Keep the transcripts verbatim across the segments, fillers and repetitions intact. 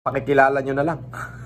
Pakikilala nyo na lang.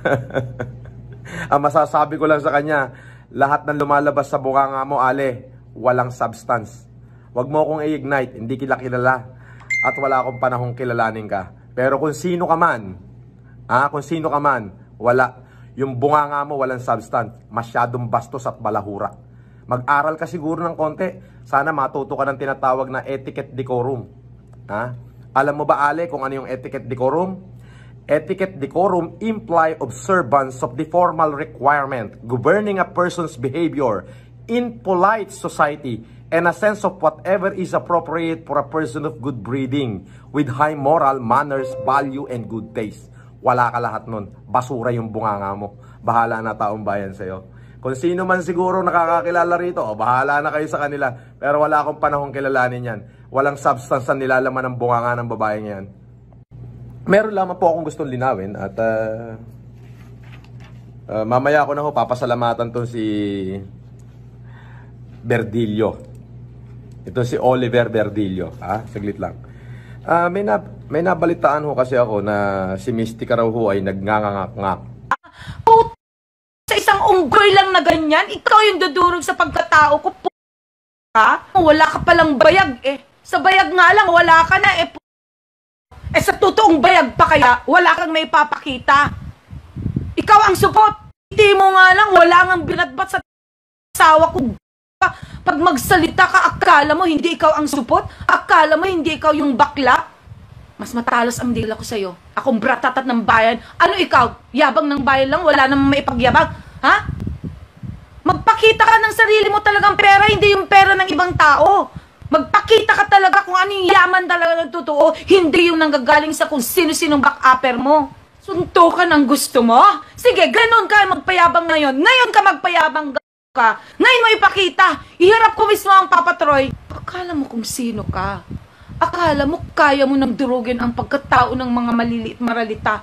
Ang masasabi ko lang sa kanya, lahat ng lumalabas sa bunganga mo, Ale, walang substance. Huwag mo akong i-ignite, hindi kita kilala. At wala akong panahong kilalanin ka. Pero kung sino ka man, ah, kung sino ka man, wala. Yung bunganga mo, walang substance. Masyadong bastos at balahura. Mag-aral ka siguro ng konti. Sana matuto ka ng tinatawag na etiquette decorum. Ah? Alam mo ba, Ale, kung ano yung etiquette decorum? Etiquette decorum imply observance of the formal requirement governing a person's behavior in polite society and a sense of whatever is appropriate for a person of good breeding with high moral, manners, value, and good taste. Wala ka lahat nun. Basura yung bunganga mo. Bahala na taong bayan sa'yo. Kung sino man siguro nakakakilala rito, o bahala na kayo sa kanila. Pero wala akong panahong kilalanin yan. Walang substance na nilalaman ng bunganga ng babaeng yan. Meron lamang po akong gustong linawin at uh, uh, mamaya ko na ho papasalamatan to si Berdillo. Ito si Oliver Berdillo. Ha? Saglit lang. Uh, may, na, may nabalitaan ho kasi ako na si Mystica raw ho ay nagnganganak-ngak. Oh, sa isang unggoy lang na ganyan, ikaw yung dudurog sa pagkatao ko. Ha? Wala ka palang bayag eh. Sa bayag nga lang, wala ka na eh. Eh sa totoong bayag pa kaya, wala kang may papakita. Ikaw ang supot. Hindi mo nga lang, wala kang binatbat sa asawa ko. Pag magsalita ka, akala mo hindi ikaw ang supot? Akala mo hindi ikaw yung bakla? Mas matalas ang dila ko sa'yo. Akong bratatat ng bayan. Ano ikaw? Yabang ng bayan lang? Wala namang maipagyabang? Ha? Magpakita ka ng sarili mo talagang pera, hindi yung pera ng ibang tao. Magpakita ka talaga kung ano yung yaman talaga ng totoo, hindi yung nanggagaling sa kung sino-sinong back-upper mo. Suntukan ang gusto mo? Sige, ganun ka magpayabang ngayon. Ngayon ka magpayabang ka. Ngayon mo ipakita. Iharap ko mismo ang Papa Troy. Akala mo kung sino ka. Akala mo kaya mo nang durugin ang pagkatao ng mga maliliit maralita.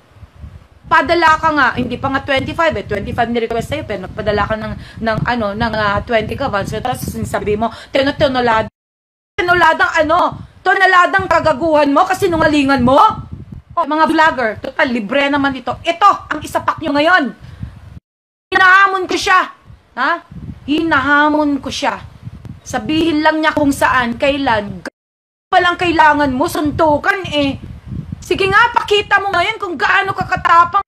Padala ka nga, hindi pa nga twenty-five eh, twenty-five ni-request sa'yo, pero nagpadala ka ng, ng ano, ng uh, twenty ka, so tapos sinasabi mo, tenotonolada. Tenoladang ano? Tonaladang kagaguhan mo kasi nungalingan mo? O, mga vlogger, total, libre naman ito. Ito, ang isapak nyo ngayon. Hinahamon ko siya. Ha? Hinahamon ko siya. Sabihin lang niya kung saan, kailan. Palang kailangan mo, suntukan eh. Sige nga, pakita mo ngayon kung gaano kakatapang.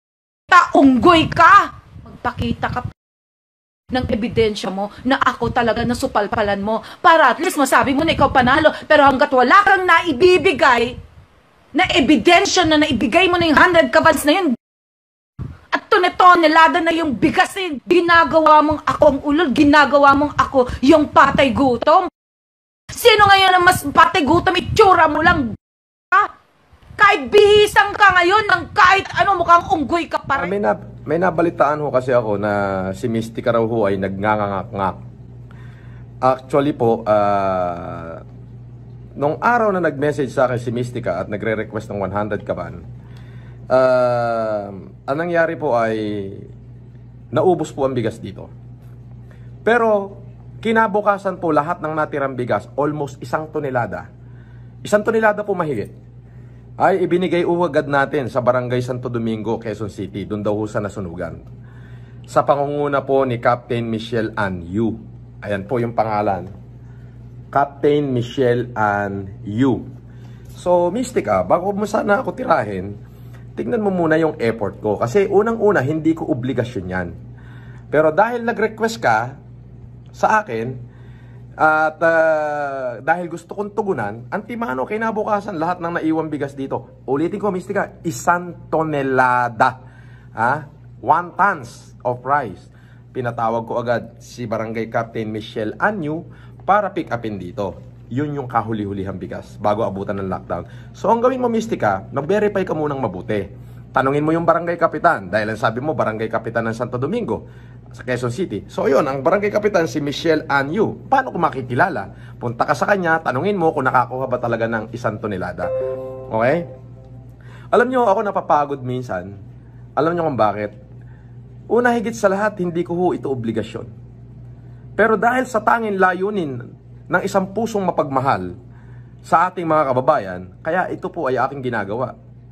Taunggoy ka. Magpakita ka ng ebidensya mo na ako talaga nasupalpalan mo para at least masabi mo na ikaw panalo, pero hanggat wala kang naibibigay na ebidensya na naibigay mo na yung hundred kabans na yun at tone-tonelada na yung bigas na yun, ginagawa mong ako ang ulol, ginagawa mong ako yung patay gutom. Sino ngayon ang mas patay gutom? Itsura mo lang ha? Kahit bihisang ka ngayon ng kahit ano, mukhang unggoy ka pa rin. May, na, may nabalitaan ho kasi ako na si Mystica raw ho ay nagnganganak-ngak. Actually po, uh, nung araw na nag-message sa akin si Mystica at nagre-request ng one hundred kaban, uh, ang nangyari po ay naubos po ang bigas dito. Pero kinabukasan po lahat ng natirang bigas, almost isang tonelada. Isang tonelada po mahigit. Ay ibinigay uwagad natin sa Barangay Santo Domingo, Quezon City. Doon daw ho sa nasunugan. Sa pangunguna po ni Captain Michelle Ann Yu. Ayan po yung pangalan. Captain Michelle Ann Yu. So, Mystica, bago mo sana ako tirahin, tignan mo muna yung effort ko. Kasi unang-una, hindi ko obligasyon yan. Pero dahil nag-request ka sa akin, at uh, dahil gusto kong tugunan, antimano, kinabukasan, lahat ng naiwang bigas dito. Ulitin ko, Mystica, isang tonelada. Ha? One tons of rice. Pinatawag ko agad si Barangay Captain Michelle Anyu para pick upin dito. Yun yung kahuli-hulihang bigas bago abutan ng lockdown. So, ang gawin mo, Mystica, mag-verify ka munang mabuti. Tanungin mo yung Barangay Kapitan. Dahil ang sabi mo, Barangay Kapitan ng Santo Domingo sa Quezon City. So yun, ang Barangay Kapitan si Michelle Ann Yu. Paano ko makikilala? Punta ka sa kanya, tanungin mo kung nakakuha ba talaga ng isang tonelada. Okay? Alam nyo, ako napapagod minsan. Alam nyo kung bakit? Una, higit sa lahat, hindi ko ho ito obligasyon. Pero dahil sa tanging layunin ng isang pusong mapagmahal sa ating mga kababayan, kaya ito po ay aking ginagawa.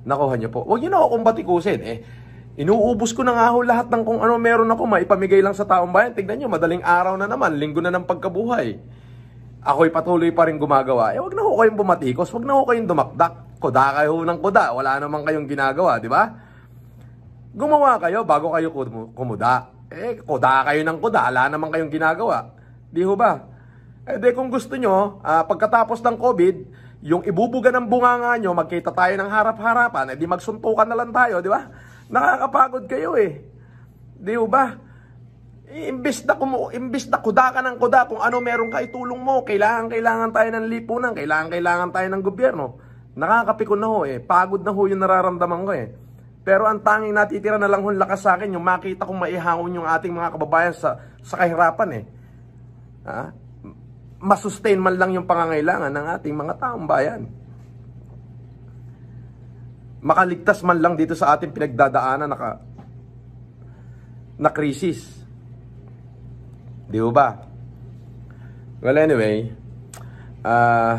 nakuha nyo po. Huwag nyo na ako kung batikusin. Eh, inuubos ko na nga ho lahat ng kung ano meron ako, maipamigay lang sa taong bayan. Tignan nyo, madaling araw na naman, linggo na ng pagkabuhay. Ako'y patuloy pa rin gumagawa. Eh, wag na ho kayong bumatikos, wag na ho kayong dumakdak. Kuda kayo ng kuda, wala naman kayong ginagawa, di ba? Gumawa kayo bago kayo kumuda. Eh, kuda kayo ng kuda, wala naman kayong ginagawa. Di ho ba? Eh, di kung gusto nyo, uh, pagkatapos ng COVID, yung ibubuga ng bunganga nyo, magkita tayo ng harap-harapan, eh di magsuntukan na lang tayo, di ba? Nakakapagod kayo eh. Di ho ba? Imbis na, kumu, imbis na kuda ka ng kuda, kung ano meron ka itulong mo, kailangan, kailangan tayo ng lipunan, kailangan, kailangan tayo ng gobyerno. Nakakapikon na ho eh, pagod na ho yung nararamdaman ko eh. Pero ang tanging natitira na lang ho lakas sa akin, yung makita kong maihangon yung ating mga kababayan sa, sa kahirapan eh. Ha? Masustain man lang yung pangangailangan ng ating mga taong bayan. Makaligtas man lang dito sa ating pinagdadaanan na, na krisis. Di ba? Well, anyway, uh,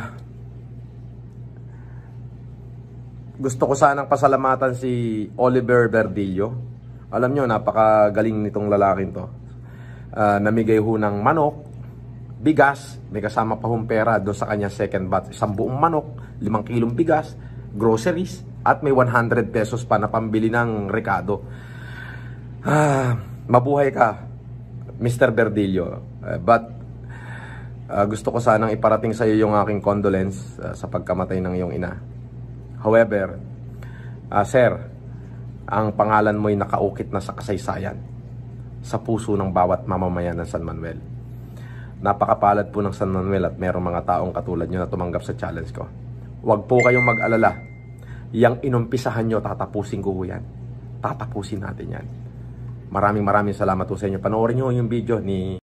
gusto ko sanang pasalamatan si Oliver Verdillo. Alam nyo, napakagaling nitong lalaking to. Uh, namigay ho ng manok, bigas, may kasama pa hong pera doon sa kanya second batch. Isang buong manok, limang kilong bigas, groceries, at may one hundred pesos pa na pambili ng rekado. Ah, mabuhay ka, Mister Verdillo, uh, but uh, gusto ko sanang iparating sa iyo yung aking condolence uh, sa pagkamatay ng iyong ina. However, uh, sir, ang pangalan mo'y nakaukit na sa kasaysayan, sa puso ng bawat mamamayan ng San Manuel. Napakapalad po ng San Manuel at merong mga taong katulad nyo na tumanggap sa challenge ko. Huwag po kayong mag-alala. Yang inumpisahan nyo, tatapusin ko yan. Tatapusin natin yan. Maraming maraming salamat po sa inyo. Panoorin nyo yung video ni